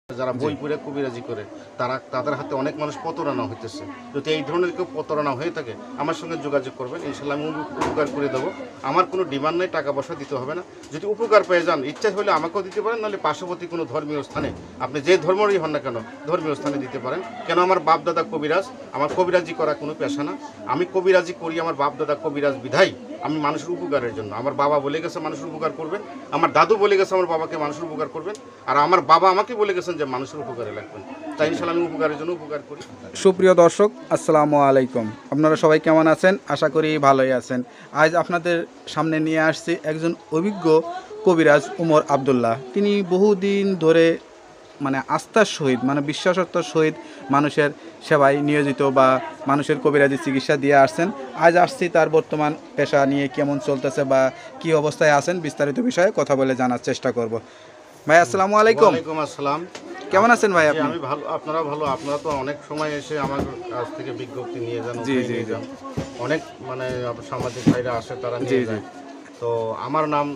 যারা বই পড়ে কবিরাজি করে তাদের হাতে অনেক মানুষ প্রতারণা হইতেছে। যদি এই ধরনের কেউ প্রতারণা হয়ে থাকে আমার সঙ্গে যোগাযোগ করবেন, ইনশাল্লাহ আমি উপকার করে দেবো। আমার কোনো ডিমান্ড নেই, টাকা পয়সা দিতে হবে না। যদি উপকার পেয়ে যান, ইচ্ছা হলে আমাকেও দিতে পারেন, নাহলে পার্শ্ববর্তী কোনো ধর্মীয় স্থানে আপনি যে ধর্মেরই হন না কেন ধর্মীয় স্থানে দিতে পারেন। কেন আমার বাপ দাদা কবিরাজ, আমার কবিরাজি করা কোনো পেশা না। আমি কবিরাজি করি আমার বাপ দাদা কবিরাজ বিধায় আমি মানুষের উপকারের জন্য। আমার বাবা বলে গেছে মানুষের উপকার করবেন, আমার দাদু বলে গেছে আমার বাবাকে মানুষের উপকার করবেন, আর আমার বাবা আমাকে বলে গেছেন যে মানুষের উপকারে লাগবেন। তাই ইনশাআল্লাহ আমি উপকারের জন্য উপকার করি। সুপ্রিয় দর্শক, আসসালামু আলাইকুম। আপনারা সবাই কেমন আছেন? আশা করি ভালোই আছেন। আজ আপনাদের সামনে নিয়ে আসছি একজন অভিজ্ঞ কবিরাজ উমর আবদুল্লাহ। তিনি বহুদিন ধরে আস্থার সহিত বিশ্বাসতার সহিত মানুষের সেবায় নিয়োজিত বা মানুষের কবিরাজি চিকিৎসা দিয়ে আসছেন। আজ আসছি তার বর্তমান পেশা নিয়ে কেমন চলতেছে বা কী অবস্থায় আছেন বিস্তারিত বিষয়ে কথা বলে জানার চেষ্টা করব। ভাই আসসালামু আলাইকুম। ওয়ালাইকুম আসসালাম। কেমন আছেন ভাই আপনি? আমি ভালো, আপনারা ভালো? আপনারা তো অনেক সময় এসে আমার কাছ থেকে বিজ্ঞপ্তি নিয়ে যান, নিয়ে যান। অনেক সামাজিক ভাইরা আসে, তারা নিয়ে যায়। তো আমার নাম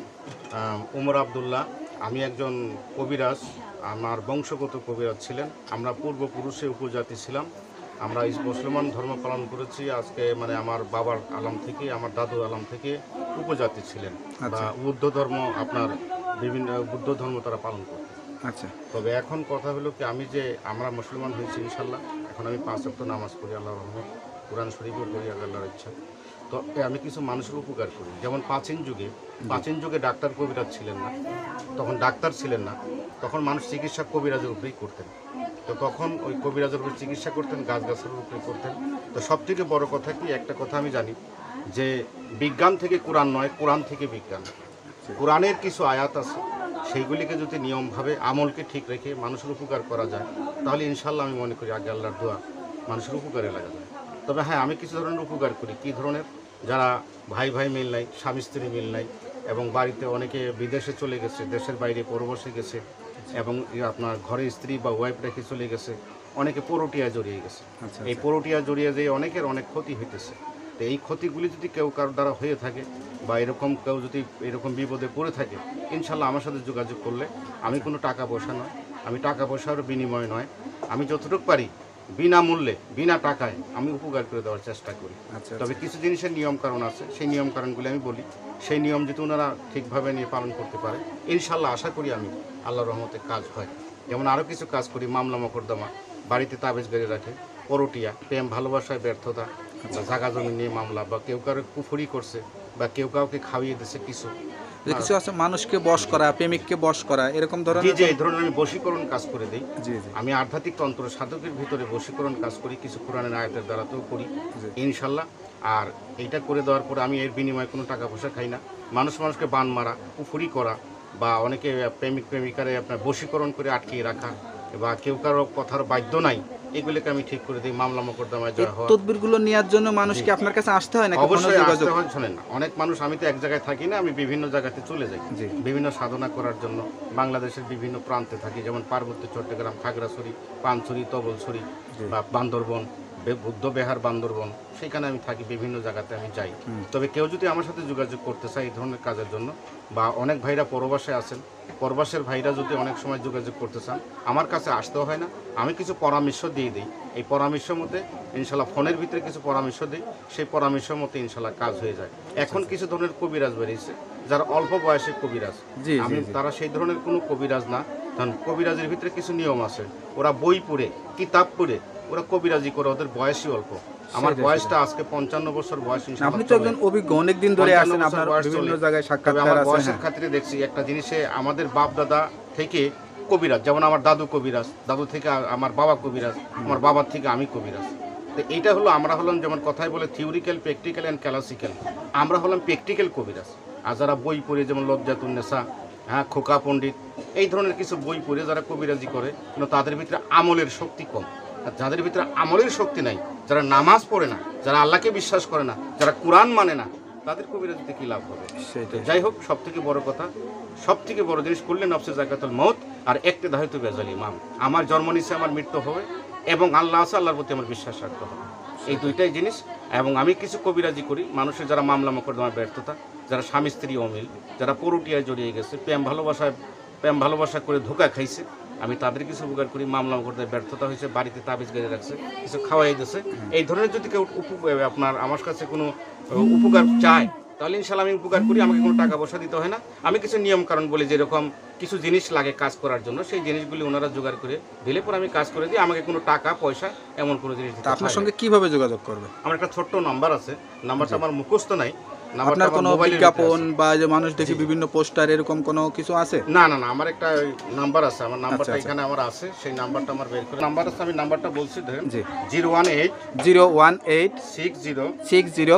উমর আবদুল্লাহ। আমি একজন কবিরাজ। আমার বংশগত কবিরাজ ছিলেন। আমরা পূর্বপুরুষে উপজাতি ছিলাম। আমরা মুসলমান ধর্ম পালন করেছি। আজকে আমার বাবার আলাম থেকে, আমার দাদুর আলাম থেকে উপজাতি ছিলেন বা বুদ্ধ ধর্ম, আপনার বিভিন্ন বুদ্ধ ধর্ম তারা পালন করত। আচ্ছা। তবে এখন কথা হলো কি, আমরা মুসলমান হয়েছি ইনশাল্লাহ। এখন আমি 5 ওয়াক্ত নামাজ পড়ি, আল্লাহর রহমত, কোরআন শরীফও পড়ি আল্লাহর ইচ্ছা। তো আমি কিছু মানুষের উপকার করি। যেমন প্রাচীন যুগে ডাক্তার কবিরাজ ছিলেন না, তখন ডাক্তার ছিলেন না, তখন মানুষ চিকিৎসা কবিরাজের উপরেই করতেন। তো তখন ওই কবিরাজের উপরে চিকিৎসা করতেন, গাছের উপরে করতেন। তো সবথেকে বড় কথা কি, একটা কথা আমি জানি যে বিজ্ঞান থেকে কোরআন নয়, কোরআন থেকে বিজ্ঞান। কোরআনের কিছু আয়াত আছে, সেইগুলিকে যদি নিয়মভাবে আমলকে ঠিক রেখে মানুষের উপকার করা যায়, তাহলে ইনশাল্লাহ আমি মনে করি আগে আল্লাহর দোয়া মানুষের উপকারে লাগা যায়। তবে হ্যাঁ, আমি কিছু ধরনের উপকার করি। কী ধরনের? যারা ভাই ভাই মিল নাই, স্বামী স্ত্রী মিল নাই, এবং বাড়িতে অনেকে বিদেশে চলে গেছে, দেশের বাইরে পরবশে গেছে, এবং আপনার ঘরে স্ত্রী বা ওয়াইফ রেখে চলে গেছে, অনেকে পরটিয়া জড়িয়ে গেছে। এই পরটিয়া জড়িয়ে যেয়ে অনেকের অনেক ক্ষতি হইতেছে। তো এই ক্ষতিগুলি যদি কেউ কারোর দ্বারা হয়ে থাকে বা এরকম কেউ যদি এরকম বিপদে পড়ে থাকে, ইনশাল্লাহ আমার সাথে যোগাযোগ করলে, আমি কোনো টাকা পয়সা নয়, আমি টাকা পয়সার বিনিময় নয়, আমি যতটুকু পারি বিনামূল্যে বিনা টাকায় আমি উপকার করে দেওয়ার চেষ্টা করি। তবে কিছু জিনিসের নিয়ম কারণ আছে, সেই নিয়ম কারণগুলি আমি বলি। সেই নিয়ম যদি ওনারা ঠিকভাবে নিয়ে পালন করতে পারে, ইনশাল্লাহ আশা করি আমি আল্লাহর রহমতে কাজ হয়। যেমন আরও কিছু কাজ করি, মামলা মোকদ্দমা, বাড়িতে তাবিজ বেড়ে রাখে, পরটিয়া, প্রেম ভালোবাসায় ব্যর্থতা, জায়গা জমি নিয়ে মামলা, বা কেউ কারো কুফরি করছে, বা কেউ কাউকে খাওয়িয়ে দিচ্ছে কিছু কিছু আছে মানুষকে বশ করা, প্রেমিককে বশ করা, এরকম ধরনের। এই ধরনের আমি বশীকরণ কাজ করে দিই। আমি আধ্যাত্মিক তন্ত্র সাধকের ভিতরে বশীকরণ কাজ করি, কিছু কোরআনের আয়াতের দ্বারাতেও করি ইনশাল্লাহ। আর এইটা করে দেওয়ার পরে আমি এর বিনিময়ে কোনো টাকা পয়সা খাই না। মানুষকে বান মারা, কুফরি করা, বা অনেকে প্রেমিক প্রেমিকারে আপনার বশীকরণ করে আটকিয়ে রাখা, বা কেউ কারো কথার বাধ্য নাই, এগুলোকে আমি ঠিক করে দিই। মামলা মোকদ্দমায় যাওয়া হয়, তদবিরগুলো নেওয়ার জন্য মানুষকে আপনার কাছে আসতে হয় না? অবশ্যই আসতে হয়। শোনেন না, অনেক মানুষ, আমি তো এক জায়গায় থাকি না, আমি বিভিন্ন জায়গাতে চলে যাই বিভিন্ন সাধনা করার জন্য। বাংলাদেশের বিভিন্ন প্রান্তে থাকি, যেমন পার্বত্য চট্টগ্রাম, খাগড়াছড়ি, পানছড়ি, তবলছড়ি, বা বান্দরবন, বুদ্ধ বিহার বান্দরবন, সেখানে আমি থাকি, বিভিন্ন জায়গাতে আমি যাই। তবে কেউ যদি আমার সাথে যোগাযোগ করতে চায় এই ধরনের কাজের জন্য, বা অনেক ভাইরা পরবাসে আছেন, পরবাসের ভাইরা যদি অনেক সময় যোগাযোগ করতে চান, আমার কাছে আসতেও হয় না, আমি কিছু পরামর্শ দিয়ে দিই। এই পরামর্শের মধ্যে ইনশাল্লাহ ফোনের ভিতরে কিছু পরামর্শ দিই, সেই পরামর্শের মধ্যে ইনশাল্লাহ কাজ হয়ে যায়। এখন কিছু ধরনের কবিরাজ বেরিয়েছে যারা অল্প বয়সে কবিরাজ, আমি তারা সেই ধরনের কোনো কবিরাজ না। কারণ কবিরাজের ভিতরে কিছু নিয়ম আছে, ওরা বই পড়ে, কিতাব পড়ে ওরা কবিরাজি করে, ওদের বয়সই অল্প। আমার বয়সটা আজকে 55 বছর বয়স। আপনি তো একজন অভিজ্ঞ, অনেক দিন ধরে আছেন, আপনার বিভিন্ন জায়গায় সাক্ষাৎকার আছে। বয়সের খাতিরে দেখছি একটা জিনিসে, আমাদের বাপ দাদা থেকে কবিরাজ, যেমন আমার দাদু কবিরাজ, দাদু থেকে আমার বাবা কবিরাজ, আমার বাবার থেকে আমি কবিরাজ। তো এইটা হলো, আমরা হলাম যেমন কথায় বলে থিওরিক্যাল, প্র্যাকটিক্যাল অ্যান্ড ক্লাসিক্যাল। আমরা হলাম প্র্যাকটিক্যাল কবিরাজ। আর যারা বই পড়ে, যেমন লজ্জাতুন্নেসা, হ্যাঁ, খোকা পণ্ডিত, এই ধরনের কিছু বই পড়ে যারা কবিরাজি করে, কিন্তু তাদের ভিতরে আমলের শক্তি কম। আর যাদের ভিতরে আমলের শক্তি নাই, যারা নামাজ পড়ে না, যারা আল্লাহকে বিশ্বাস করে না, যারা কোরআন মানে না, তাদের কবিরাজিতে কী লাভ হবে? যাই হোক, সব থেকে বড় কথা, সব থেকে বড় জিনিস করলে নফসে জাকাতুল মউত, আর একটি দাহিত বেজাল ইমাম। আমার জন্ম নিচে আমার মৃত্যু হবে, এবং আল্লাহ আছে, আল্লাহর প্রতি আমার বিশ্বাস রাখতে হবে, এই দুইটাই জিনিস। এবং আমি কিছু কবিরাজি করি মানুষের যারা মামলা মোকদ্দমার ব্যর্থতা, যারা স্বামী স্ত্রী অমিল, যারা পরটিয়ায় জড়িয়ে গেছে, প্রেম ভালোবাসা করে ধোঁকা খাইছে, আমি তাদের কিছু উপকার করি। মামলা করতে ব্যর্থতা হয়েছে, বাড়িতে তাবিজ গেড়ে রাখছে, কিছু খাওয়াই দিচ্ছে, এই ধরনের যদি কেউ আপনার আমার কাছে কোনো উপকার চায় তাহলে ইনশাল্লাহ আমি উপকার করি। আমাকে কোনো টাকা পয়সা দিতে হয় না। আমি কিছু নিয়ম কারণ বলি, যেরকম কিছু জিনিস লাগে কাজ করার জন্য, সেই জিনিসগুলি ওনারা জোগাড় করে দিলে পরে আমি কাজ করে দিই। আমাকে কোনো টাকা পয়সা এমন কোনো জিনিস দিতে তা আপনার হয় না। সঙ্গে কিভাবে যোগাযোগ করবে? আমার একটা ছোট্ট নাম্বার আছে, নাম্বারটা আমার মুখস্থ নাই। নাম্বারটা আপনার আমার কোনো মোবাইলের বিজ্ঞাপন ভিতরে আছে। বা যে মানুষ দেখি বিভিন্ন পোস্টার এরকম কোনো কিছু আছে? না না না, আমার একটা নাম্বার আছে। আমার নাম্বারটা আচ্ছা। এখানে আমার আছে, সেই নাম্বারটা আমার বের করে নাম্বার আছে। আমি নাম্বারটা বলছি, ধরেন জি। 018 018 60 60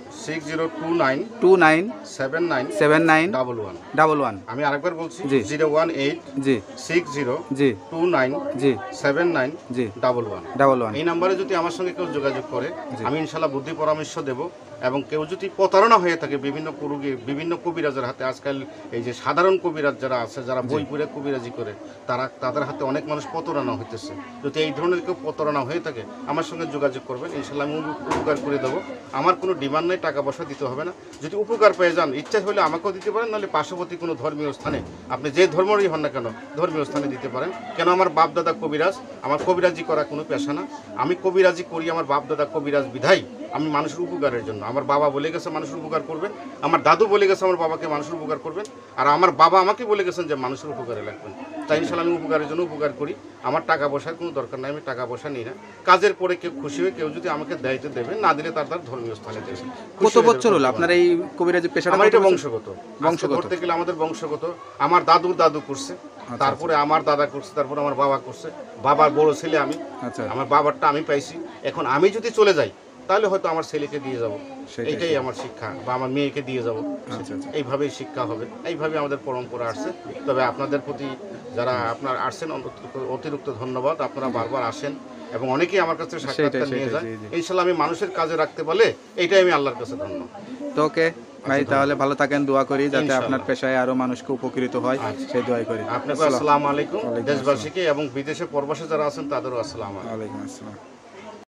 6029 29 79 79 11। 11। আমি আরেকবার বলছি, জি। 018 জি 60 জি 29 জি 79 জি 11। 11। এই নাম্বারে যদি আমার সঙ্গে কেউ যোগাযোগ করে, জি। আমি ইনশাল্লাহ বুদ্ধি পরামর্শ দেব। এবং কেউ যদি প্রতারণা হয়ে থাকে বিভিন্ন কবিরাজের হাতে, আজকাল এই যে সাধারণ কবিরাজ যারা আছে, যারা বই পড়ে কবিরাজি করে, তাদের হাতে অনেক মানুষ প্রতারণা হইতেছে। যদি এই ধরনের কেউ প্রতারণা হয়ে থাকে, আমার সঙ্গে যোগাযোগ করবেন, ইনশাল্লাহ আমি উপকার করে দেবো। আমার কোনো ডিমান্ড নেই, টাকা পয়সা দিতে হবে না। যদি উপকার পেয়ে যান, ইচ্ছা হলে আমাকেও দিতে পারেন, নাহলে পার্শ্ববর্তী কোনো ধর্মীয় স্থানে, আপনি যে ধর্মেরই হন না কেন, ধর্মীয় স্থানে দিতে পারেন। কেন আমার বাপ দাদা কবিরাজ, আমার কবিরাজি করা কোনো পেশা না। আমি কবিরাজি করি, আমার বাপ দাদা কবিরাজ বিধায় আমি মানুষের উপকারের জন্য। আমার বাবা বলে গেছে মানুষের উপকার করবেন, আমার দাদু বলে গেছে আমার বাবাকে মানুষের উপকার করবেন, আর আমার বাবা আমাকে বলে গেছেন যে মানুষের উপকারে লাগবেন। তাই ইনশাল্লাহ আমি উপকারের জন্য উপকার করি। আমার টাকা পয়সার কোনো দরকার নাই, আমি টাকা পয়সা নিই না। কাজের পরে কেউ খুশি হয়ে কেউ যদি আমাকে দেয় তো দেবে, না দিলে তার ধর্মীয় স্থানে দেবে। কত বছর হলো আপনার এই কবিরাজি পেশাটা? আমার কত এটা বছর? বংশগত। বংশগত। করতে গেলে আমাদের বংশগত। আমার দাদু করছে, তারপরে আমার দাদা করছে, তারপরে আমার বাবা করছে। বাবার বড় ছেলে আমি, আচ্ছা। আমার বাবারটা আমি পাইছি। এখন আমি যদি চলে যাই তাহলে হয়তো আমার ছেলেকে দিয়ে যাব, সেটাই। এইটাই আমার শিক্ষা, বা আমার মেয়েকে দিয়ে যাব। আচ্ছা, আচ্ছা। এইভাবেই শিক্ষা হবে, এইভাবে আমাদের পরম্পরা আসছে। তবে আপনাদের প্রতি যারা আপনার আসছেন অতিরিক্ত ধন্যবাদ। আপনারা বারবার আসেন এবং অনেকেই আমার কাছে সাক্ষাৎকার সেটাই, নিয়ে যায়। জি, জি। ইনশাল্লাহ আমি মানুষের কাজে রাখতে পারলে এইটাই আমি আল্লাহর কাছে ধন্য। তো ওকে ভাই, তাহলে ভালো থাকেন, দোয়া করি যাতে ইনশাআল্লাহ। আপনার পেশায় আরো মানুষকে উপকৃত হয়, আচ্ছা। সেই দোয়াই করি। আপনাকে আসসালামু আলাইকুম। ওয়ালাইকুম দেশবাসীকে এবং বিদেশে প্রবাসে যারা আছেন তাদেরও আসসালামু আলাইকুম। ওয়ালাইকুম আসসালাম।